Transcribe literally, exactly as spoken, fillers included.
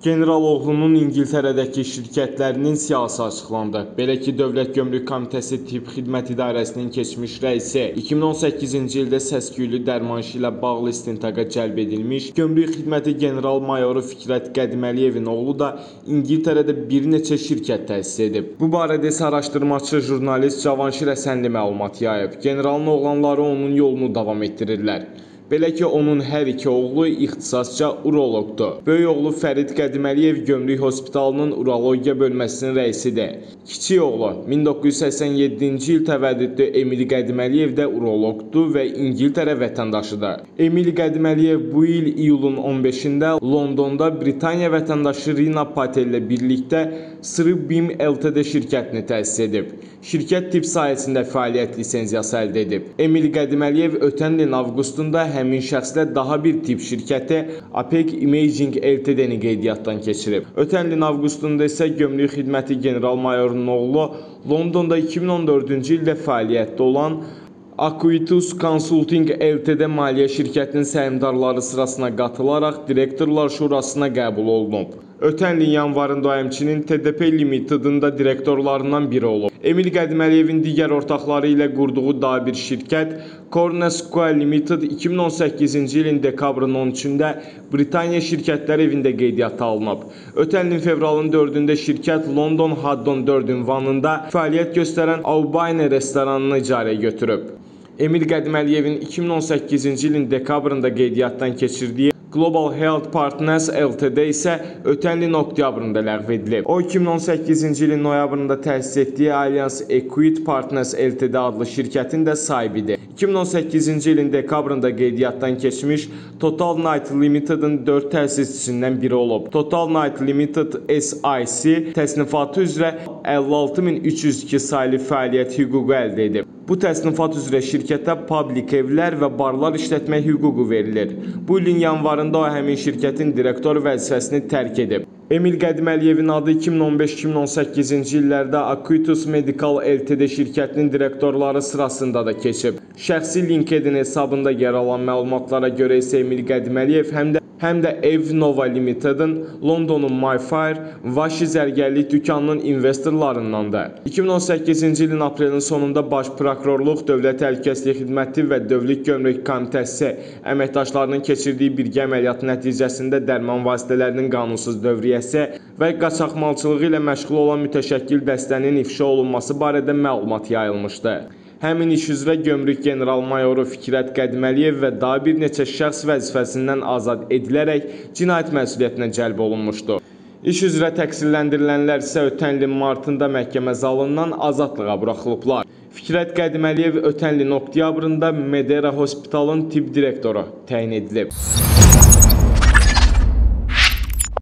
General oğlunun İngiltərədəki şirkətlərinin siyahısı açıqlandı. Belə ki, Dövlət Gömrük Komitəsi Tibb Xidmət İdarəsinin keçmiş rəisi iki min on səkkizinci ildə səs-küylü dərmançı ilə bağlı istintaqa cəlb edilmiş Gömrük Xidməti General Mayoru Fikrət Qədiməliyevin oğlu da İngiltərədə bir neçə şirkət təsis edib. Bu barədə isə araşdırmaçı jurnalist Cavanşir Həsənli məlumat yayıb. Generalın oğlanları onun yolunu davam etdirirlər. Belə ki, onun hər iki oğlu ixtisasca uroloqdur. Böyük oğlu Fərid Qədiməliyev Gömrük Hospitalının urologiya bölməsinin rəisidir. Kiçik oğlu min doqquz yüz səksən yeddinci il təvəllüdlü Emil Qədiməliyev də uroloqdur və İngiltərə vətəndaşıdır. Emil Qədiməliyev bu il iyulun on beşində Londonda Britaniya vətəndaşı Rina Patel ilə birlikdə Sırıbim Ltd şirkətini təsis edib. Şirkət tibb sahəsində fəaliyyət lisenziyası əldə edib. Emil Qədiməliyev ötən ilin avqustunda həmin şəxslə daha bir tibb şirkəti Apec Imaging Ltd-ni qeydiyyatdan keçirib. Ötən ilin avqustunda isə Gömrük Xidməti General Mayorunun oğlu Londonda iki min on dördüncü ildə fəaliyyətdə olan Acuitus Consulting Ltd maliyyə şirkətinin səhmdarları sırasına qatılaraq direktorlar şurasına qəbul olunub. Ötən ilin yanvarında o həmçinin T D P Limited'ın da direktorlarından biri olub. Emil Qədiməliyevin digər ortaqları ilə qurduğu daha bir şirkət Cornerstone Limited iki min on səkkizinci ilin dekabrın on üçündə Britaniya Şirkətlər Evində qeydiyyata alınıb. Ötən ilin fevralın dördündə şirkət London Haddon dörd ünvanında fəaliyyət göstərən Albany restoranını icarəyə götürüb. Emil Qədiməliyevin iki min on səkkizinci ilin dekabrında qeydiyyatdan keçirdiyi Global Health Partners Ltd isə ötən ilin oktyabrında ləğv edilib. O iki min on səkkizinci ilin noyabrında təsis etdiyi Alliance Equity Partners Ltd adlı şirkətin də sahibidir. iki min on səkkizinci ilin dekabrında qeydiyyatdan keçmiş Total Night Limited'ın dörd təsisçisindən biri olub. Total Night Limited S I C təsnifatı üzrə əlli altı min üç yüz iki saylı fəaliyyət hüququ əldə edib. Bu təsnifat üzrə şirkətə publik evlər və barlar işlətmək hüququ verilir. Bu ilin yanvarında o həmin şirkətin direktor vəzifəsini tərk edib. Emil Qədiməliyevin adı iki min on beş iki min on səkkizinci illərdə Acuitus Medical Ltd şirkətinin direktorları sırasında da keçib. Şəxsi LinkedIn hesabında yer alan məlumatlara görə isə Emil Qədiməliyev həm də həm də Ev Nova Limited'ın Londonun Mayfair Vaşi zərgərlik dükanının investorlarındandır. iki min on səkkizinci ilin aprelin sonunda Baş Prokurorluq, Dövlət Təhlükəsizlik Xidməti və Dövlət Gömrük Komitəsi əməkdaşlarının keçirdiyi birgə əməliyyat nəticəsində dərman vasitələrinin qanunsuz dövriyyəsi və qaçaqmalçılığı ilə məşğul olan mütəşəkkil dəstənin ifşa olunması barədə məlumat yayılmışdı. Həmin iş üzrə Gömrük General Mayoru Fikrət Qədiməliyev və daha bir neçə şəxs vəzifəsindən azad edilərək cinayət məsuliyyətinə cəlb olunmuşdu. İş üzrə təqsirləndirilənlər isə ötən ilin martında məhkəmə zalından azadlığa buraxılıblar. Fikrət Qədiməliyev ötən ilin oktyabrında Medera Hospitalın tibb direktoru təyin edilib.